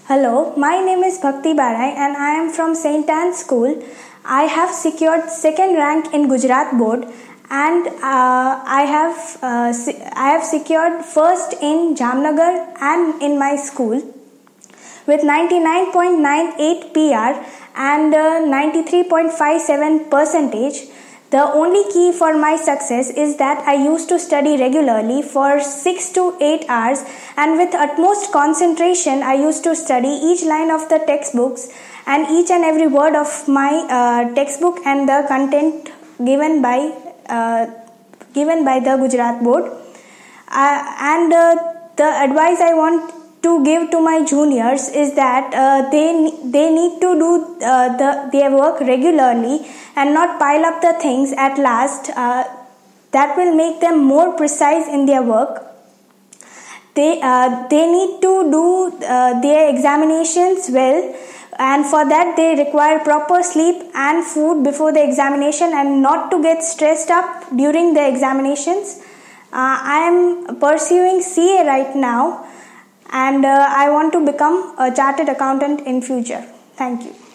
Hello, my name is Bhakti Barai and I am from St. Anne's School. I have secured second rank in Gujarat board and I have secured first in Jamnagar and in my school with 99.98 PR and 93.57 percentage. The only key for my success is that I used to study regularly for 6 to 8 hours, and with utmost concentration I used to study each line of the textbooks and each and every word of my textbook and the content given by the Gujarat board. And the advice I want to give to my juniors is that they need to do their work regularly and not pile up the things at last. That will make them more precise in their work. They need to do their examinations well, and for that they require proper sleep and food before the examination and not to get stressed up during the examinations. I am pursuing CA right now and I want to become a chartered accountant in future. Thank you.